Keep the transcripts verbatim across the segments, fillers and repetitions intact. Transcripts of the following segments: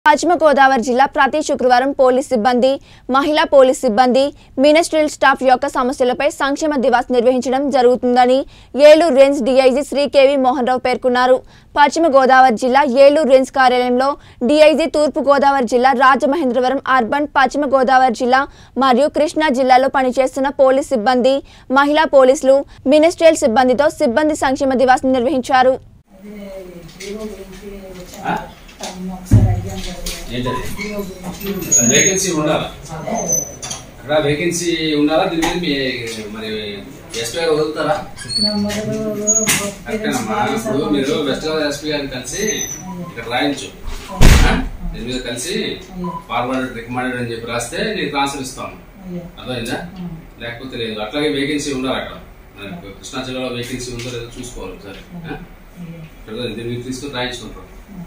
పశ్చిమ గోదావరి జిల్లా ప్రతి శుక్రవారం పోలీస్ సిబ్బంది, మహిళా పోలీస్ సిబ్బంది, మినిస్ట్రియల్ స్టాఫ్ యొక్క సమస్యలపై సంక్షేమ దివాస్ నిర్వహించడం జరుగుతుందని ఏలూరు రేంజ్ డీఐజీ శ్రీ కేవి మోహన్ రావు పేర్కొన్నారు. పశ్చిమ గోదావరి జిల్లా ఏలూరు రేంజ్ కార్యాలయంలో డీఐజీ తూర్పు గోదావరి జిల్లా, రాజమహేంద్రవరం అర్బన్, పశ్చిమ గోదావరి జిల్లా మరియు కృష్ణా జిల్లాలో పనిచేస్తున్న పోలీస్ సిబ్బంది, మహిళా పోలీసులు, మినిస్ట్రియల్ సిబ్బందితో సిబ్బంది సంక్షేమ దివాస్ నిర్వహించారు. వేకెన్సీ ఉండాలా అక్కడ వేకెన్సీ ఉండాలా దీని మీద మరి ఎస్పీ గారు వదులుతారా? అక్కడమ్మా ఇప్పుడు మీరు వెస్ట్ గోదావరి ఎస్పీ గారిని కలిసి ఇక్కడ రాయించు, దీని మీద కలిసి ఫార్వర్డ్ రికమెండెడ్ అని చెప్పి రాస్తే నేను ట్రాన్స్ఫర్ ఇస్తాను. అర్థమైందా? లేకపోతే లేదు. అట్లాగే వేకెన్సీ ఉండాలి అక్కడ. కృష్ణా జిల్లాలో వేకెన్సీ ఉందో లేదో చూసుకోవాలి సరే. దీని మీద తీసుకుని రాయించుకుంటాం.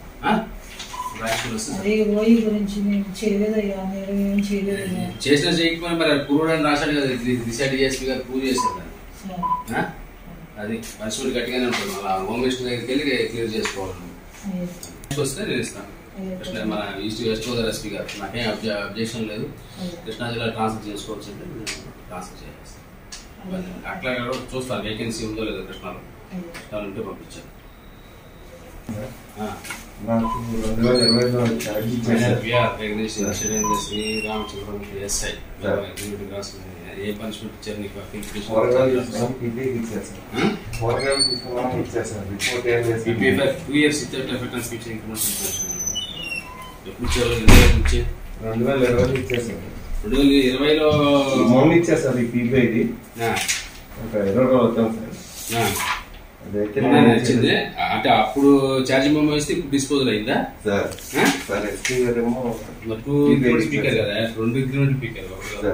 చేసిన చేయకపోయినా మరి పూర్వడానికి రాశాడు కదా, దిశా డిఎస్పీ గారు పూజ చేశారు దాన్ని. అది పనిష్మెంట్ గట్టిగానే ఉంటుంది. అలా హోమ్ మినిస్టర్ దగ్గరికి వెళ్ళి క్లియర్ చేసుకోవాలి. వస్తే నేను ఇస్తాను. కృష్ణ మన ఈస్ట్ వెస్ట్ గోదావరి ఎస్పీ గారు నాకేం అబ్జెక్షన్ లేదు. కృష్ణా జిల్లా ట్రాన్స్ఫర్ చేసుకోవచ్చు అంటే ట్రాన్స్ఫర్ చేస్తాను. అట్లా చూస్తాను వేకెన్సీ ఉందో లేదో కృష్ణాలో ఉంటే పంపించాను. నాకు రెండు వేల ఇరవైలో ఎస్ఐ ఏ పనిష్మెంట్ ఇచ్చారు నీకు? టూ ఇయర్స్ ఇచ్చారు. ఎప్పుడు ఇచ్చారు? రెండు వేల ఇరవైలో ఇచ్చేసారు. రెండు వేల ఇరవైలో మొన్న ఇచ్చేసారు. ఈ పీపీఐది ఒక ఇరవై రోజులు అవుతాం సార్. వచ్చింది అంటే అప్పుడు ఛార్జ్ మెమో ఇస్తే ఇప్పుడు డిస్పోజల్ అయిందా సార్? సార్ ఎస్పీ గారేమో స్పీకర్ కదా, రెండు ఇంక్రిమెంట్ స్పీకర్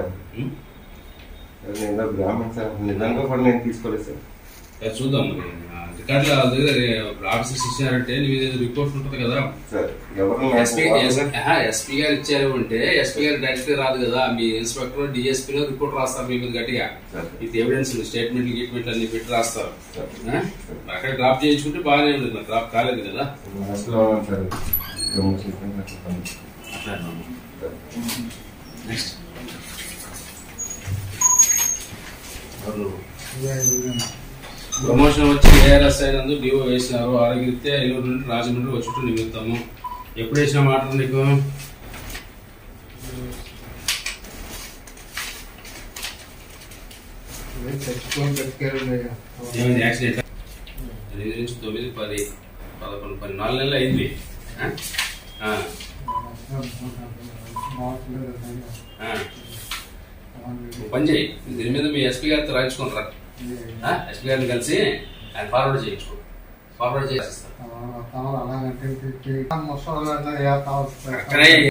నేను గ్రామం సార్. నిజంగా కూడా నేను తీసుకోలేదు సార్. చూద్దాం మరి రికార్డులో దగ్గర ఆఫీసర్స్ ఇచ్చారంటే నీ మీద రిపోర్ట్ ఉంటుంది కదా సార్. ఎస్పీ గారు ఇచ్చారు అంటే ఎస్పీ గారు డైరెక్ట్ రాదు కదా, మీ ఇన్స్పెక్టర్ డిఎస్పీలో రిపోర్ట్ రాస్తారు మీ మీద గట్టిగా. ఇది ఎవిడెన్స్ స్టేట్మెంట్లు గీట్మెంట్లు అన్ని పెట్టి రాస్తారు. అక్కడ డ్రాప్ చేయించుకుంటే బాగానే ఉంది. మరి డ్రాప్ కాలేదు కదా. నెక్స్ట్ ప్రమోషన్ వచ్చి ఏఆర్ఎస్ అయినందు డిఓ వేసినారు. ఆరోగ్యరీత్యా ఏలూరు నుండి రాజమండ్రి వచ్చుట్టు నిమిత్తాము. ఎప్పుడు వేసిన మాట నీకు? ఏమైంది యాక్సిడెంట్? ఎనిమిది నుంచి తొమ్మిది పది పదకొండు పది నాలుగు నెలలు అయింది. పని చేయి, దీని మీద మీ ఎస్పీ గారితో రాయించుకుంటారా? ఎస్పీ గారిని కలిసి ఆయన ఫార్వర్డ్ చేయించుకో. ఫార్వర్డ్ చేసి